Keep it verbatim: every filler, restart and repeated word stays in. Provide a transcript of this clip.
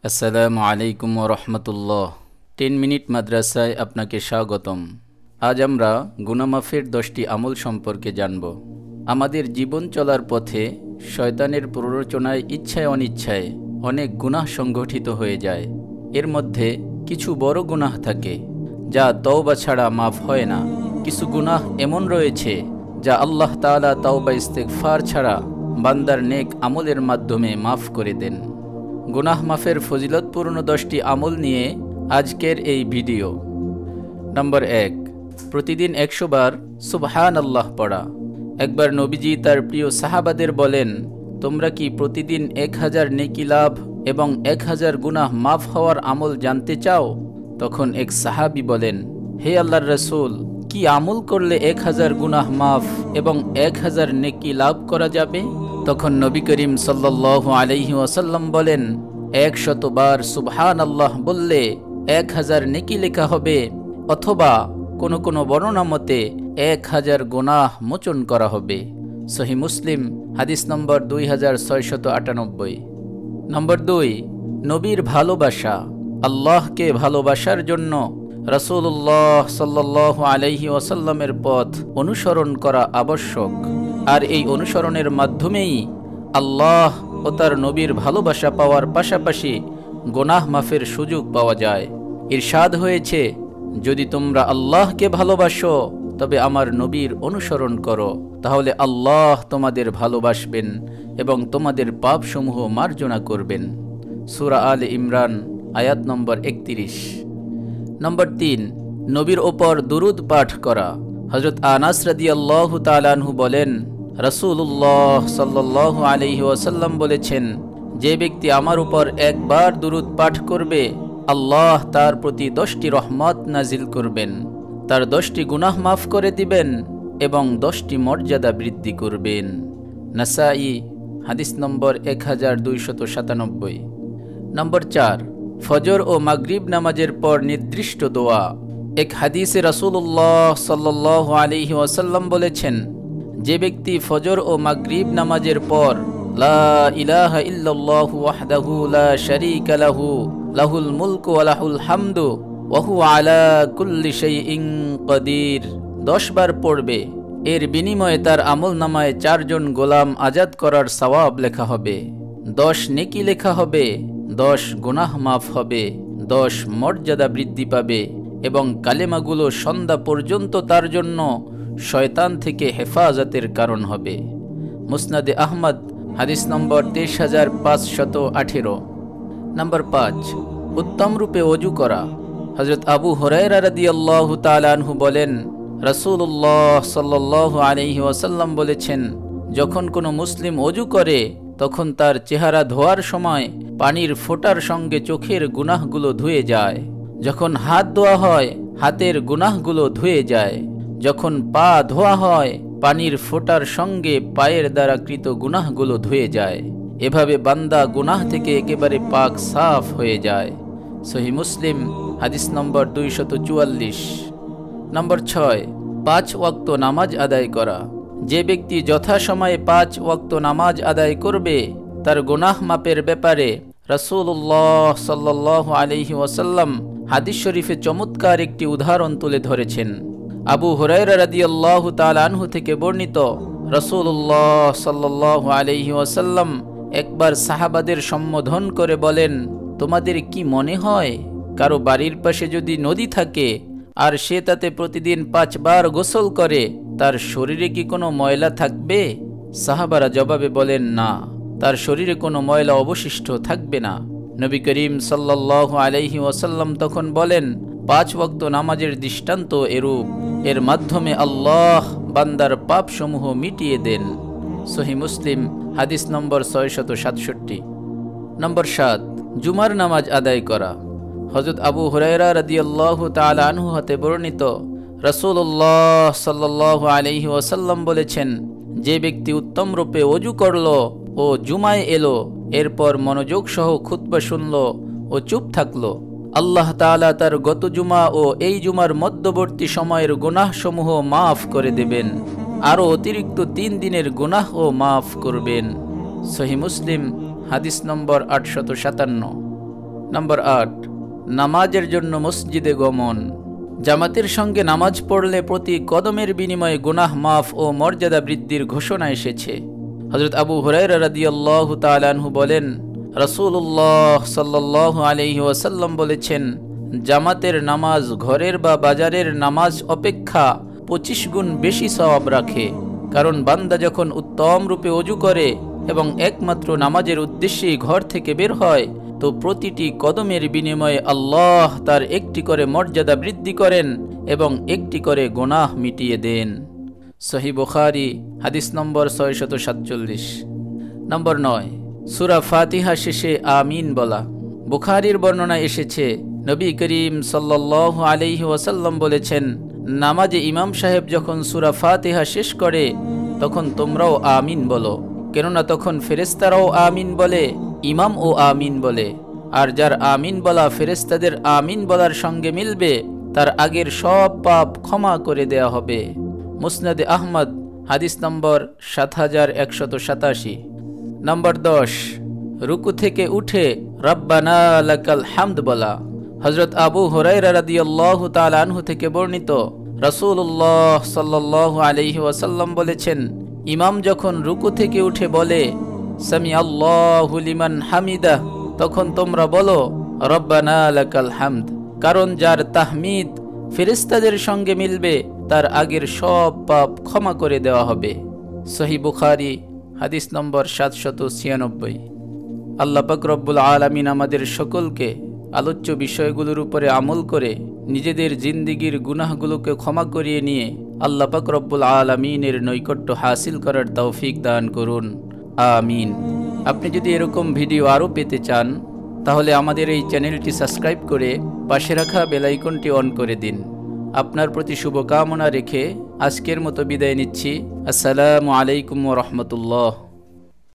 আসসালামু আলাইকুম ওয়া রাহমাতুল্লাহ। টেন মিনিট মাদ্রাসায় আপনাকে স্বাগতম। আজ আমরা গুনাহ মাফের দশটি আমল সম্পর্কে জানব। আমাদের জীবন চলার পথে শয়তানের প্ররোচনায় ইচ্ছায় অনিচ্ছায় অনেক গুনাহ সংগঠিত হয়ে যায়। এর মধ্যে কিছু বড় গুনাহ থাকে যা তওবা ছাড়া মাফ হয় না। কিছু গুনাহ এমন রয়েছে যা আল্লাহ তাআলা তওবা ইস্তেগফার ছাড়া বান্দার নেক আমলের মাধ্যমে মাফ করে দেন। গুনাহ মাফের ফজিলতপূর্ণ দশটি আমল নিয়ে আজকের এই ভিডিও। নম্বর এক, প্রতিদিন একশো বার সুবহানাল্লাহ পড়া। একবার নবীজি তার প্রিয় সাহাবাদের বলেন, তোমরা কি প্রতিদিন এক হাজার নেকি লাভ এবং এক হাজার গুনাহ মাফ হওয়ার আমল জানতে চাও? তখন এক সাহাবী বলেন, হে আল্লাহর রাসূল, কি আমল করলে এক হাজার গুনাহ মাফ এবং এক হাজার নেকি লাভ করা যাবে? তখন নবী করিম সাল্লাল্লাহু আলাইহি ওয়াসাল্লাম বলেন, একশতবার সুবহানাল্লাহ বললে এক হাজার নেকি লেখা হবে, অথবা কোনো কোনো বর্ণনা মতে এক হাজার গুনাহ মোচন করা হবে। সহিহ মুসলিম, হাদিস নম্বর দুই হাজার ছয়শত আটানব্বই। নম্বর দুই, নবীর ভালোবাসা। আল্লাহকে ভালোবাসার জন্য রাসূলুল্লাহ সাল্লাল্লাহু আলাইহি ওয়াসাল্লামের পথ অনুসরণ করা আবশ্যক। আর এই অনুসরণের মাধ্যমেই আল্লাহ ও তার নবীর ভালোবাসা পাওয়ার পাশাপাশি গুনাহ মাফের সুযোগ পাওয়া যায়। ইরশাদ হয়েছে, যদি তোমরা আল্লাহকে ভালোবাসো তবে আমার নবীর অনুসরণ করো, তাহলে আল্লাহ তোমাদের ভালোবাসবেন এবং তোমাদের পাপসমূহ মার্জনা করবেন। সূরা আলে ইমরান, আয়াত নম্বর একত্রিশ। নম্বর তিন, নবীর ওপর দুরূদ পাঠ করা। হযরত আনাস রাদিয়াল্লাহু তাআলা আনহু বলেন, রাসূলুল্লাহ সাল্লাল্লাহু আলাইহি ওয়াসাল্লাম বলেছেন, যে ব্যক্তি আমার উপর একবার দুরূদ পাঠ করবে, আল্লাহ তার প্রতি দশটি রহমত নাজিল করবেন, তার দশটি গুনাহ মাফ করে দিবেন এবং দশটি মর্যাদা বৃদ্ধি করবেন। নাসাঈ, হাদিস নম্বর এক হাজার দুইশত সাতানব্বই। নম্বর চার, ফজর ও মাগরিব নামাজের পর নির্দিষ্ট দোয়া। এক হাদিসে রাসূলুল্লাহ সাল্লাল্লাহু আলাইহি ওয়াসাল্লাম বলেছেন, যে ব্যক্তি ফজর ও মাগরিব নামাজের পর লা ইলাহা ইল্লাল্লাহু ওয়াহদাহু লা শারীকা লাহু লাহুল মুলকু ওয়া লাহুল হামদু ওয়া হুয়া আলা কুল্লি শাইইন কাদির দশ বার পড়বে, এর বিনিময়ে তার আমলনামায় চারজন গোলাম আজাদ করার সওয়াব লেখা হবে, দশ নেকি লেখা হবে, দশ গুনাহ মাফ হবে, দশ মর্যাদা বৃদ্ধি পাবে এবং কালেমাগুলো সন্ধ্যা পর্যন্ত তার জন্য শয়তান থেকে হেফাজতের কারণ হবে। মুসনাদে আহমদ, হাদিস নম্বর তেইশ হাজার পাঁচশত আঠেরো। নম্বর পাঁচ, উত্তম রূপে ওযু করা। হযরত আবু হুরায়রা রাদিয়াল্লাহু তাআলা আনহু বলেন, রাসূলুল্লাহ সাল্লাল্লাহু আলাইহি ওয়াসাল্লাম বলেছেন, যখন কোনো মুসলিম ওযু করে তখন তার চেহারা ধোয়ার সময় পানির ফোঁটার সঙ্গে চোখের গুনাহগুলো ধুয়ে যায়। যখন হাত ধোয়া হয় হাতের গুনাহগুলো ধুয়ে যায়। যখন পা ধোয়া হয় পানির ফোঁটার সঙ্গে পায়ের দ্বারা কৃত গুনাহগুলো ধুয়ে যায়। এভাবে বান্দা গুনাহ থেকে একেবারে পাক সাফ হয়ে যায়। সহিহ মুসলিম, হাদিস নম্বর দুইশত চুয়াল্লিশ। নম্বর ছয়, পাঁচ ওয়াক্ত নামাজ আদায় করা। যে ব্যক্তি যথাসময়ে পাঁচ ওয়াক্ত নামাজ আদায় করবে, তার গুনাহ মাপের ব্যাপারে রাসূলুল্লাহ সাল্লাল্লাহু আলাইহি ওয়াসাল্লাম হাদিস শরীফে চমৎকার একটি উদাহরণ তুলে ধরেছেন। আবু হুরায়রা রাদিয়াল্লাহু তাআলা আনহু থেকে বর্ণিত, রাসূলুল্লাহ সাল্লাল্লাহু আলাইহি ওয়াসাল্লাম একবার সাহাবাদের সম্বোধন করে বলেন, তোমাদের কি মনে হয় কারো বাড়ির পাশে যদি নদী থাকে আর সে তাতে প্রতিদিন পাঁচবার গোসল করে, তার শরীরে কি কোনো ময়লা থাকবে? সাহাবারা জবাবে বলেন, না, তার শরীরে কোনো ময়লা অবশিষ্ট থাকবে না। নবী করিম সাল্লাল্লাহু আলাইহি ওয়াসাল্লাম তখন বলেন, পাঁচ ওয়াক্ত নামাজের দৃষ্টান্ত এরূপ, এর মাধ্যমে আল্লাহ বান্দার পাপসমূহ মিটিয়ে দেন। সহিহ মুসলিম, হাদিস নম্বর ছয়শত সাতষট্টি। নম্বর সাত, জুমার নামাজ আদায় করা। হযরত আবু হুরায়রা রাদিয়াল্লাহু তাআলা আনহু হতে বর্ণিত, রাসূলুল্লাহ সাল্লাল্লাহু আলাইহি ওয়াসাল্লাম বলেছেন, যে ব্যক্তি উত্তম রূপে ওযু করল ও জুমায় এলো, এরপর মনোযোগ সহ খুতবা শুনল ও চুপ থাকলো, আল্লাহ তাআলা তার গত জুমা ও এই জুমার মধ্যবর্তী সময়ের গুনাহসমূহ মাফ করে দেবেন, আরও অতিরিক্ত তিন দিনের গুনাহ ও মাফ করবেন। সহিহ মুসলিম, হাদিস নম্বর আটশত সাতান্ন। নম্বর আট, নামাজের জন্য মসজিদে গমন। জামাতের সঙ্গে নামাজ পড়লে প্রতি কদমের বিনিময়ে গুনাহ মাফ ও মর্যাদা বৃদ্ধির ঘোষণা এসেছে। হযরত আবু হুরায়রা রাদিয়াল্লাহু তাআলা আনহু বলেন, রাসূলুল্লাহ সাল্লাল্লাহু আলাইহি ওয়াসাল্লাম বলেছেন, জামাতের নামাজ ঘরের বা বাজারের নামাজ অপেক্ষা পঁচিশ গুণ বেশি সওয়াব রাখে। কারণ বান্দা যখন উত্তম রূপে ওযু করে এবং একমাত্র নামাজের উদ্দেশ্যেই ঘর থেকে বের হয়, তো প্রতিটি কদমের বিনিময়ে আল্লাহ তার একটি করে মর্যাদা বৃদ্ধি করেন এবং একটি করে গুনাহ মিটিয়ে দেন। সহিহ বুখারী হাদিস নম্বর ছয়শত সাতচল্লিশ। নম্বর নয়, সূরা ফাতিহা শেষে আমিন বলা। বুখারীর বর্ণনা এসেছে, নবী করিম সাল্লাল্লাহু আলাইহি ওয়াসাল্লাম বলেছেন, নামাজে ইমাম সাহেব যখন সূরা ফাতিহা শেষ করে তখন তোমরাও আমিন বলো, কেননা তখন ফেরেশতারাও আমিন বলে, ইমাম ও আমিন বলে। আর যার আমিন বলা ফেরেশতাদের আমিন বলার সঙ্গে মিলবে, তার আগের সব পাপ ক্ষমা করে দেয়া হবে। মুসনাদে আহমদ হাদিস নম্বর সাত হাজার একশত সাতাশি। নম্বর দশ, রুকু থেকে উঠে রব্বানা লাকাল হামদ বলা। হযরত আবু হুরায়রা রাদিয়াল্লাহু তাআলা আনহু থেকে বর্ণিত, রাসূলুল্লাহ সাল্লাল্লাহু আলাইহি ওয়াসাল্লাম বলেছেন, ইমাম যখন রুকু থেকে উঠে বলে সামি আল্লাহু লিমান হামিদাহ, তখন তোমরা বলো রব্বানা লাকাল হামদ। কারণ যার তাহমিদ ফেরেশতাদের সঙ্গে মিলবে, তার আগের সব পাপ ক্ষমা করে দেওয়া হবে। সহিহ বুখারী হাদিস নম্বর সাতশত ছিয়ানব্বই। আল্লাহ পাক রব্বুল আলামিন আমাদের সকলকে আলোচ্য বিষয়গুলোর উপরে আমল করে নিজেদের জিন্দিগির গুনাহগুলোকে ক্ষমা করিয়ে নিয়ে আল্লাহ পাক রব্বুল আলামিনের নৈকট্য হাসিল করার তৌফিক দান করুন, আমিন। আপনি যদি এরকম ভিডিও আরও পেতে চান, তাহলে আমাদের এই চ্যানেলটি সাবস্ক্রাইব করে পাশে রাখা বেল আইকনটি অন করে দিন। আপনার প্রতি শুভকামনা রেখে আজকের মতো বিদায় নিচ্ছি। আসসালামু আলাইকুম ওয়া রাহমাতুল্লাহ।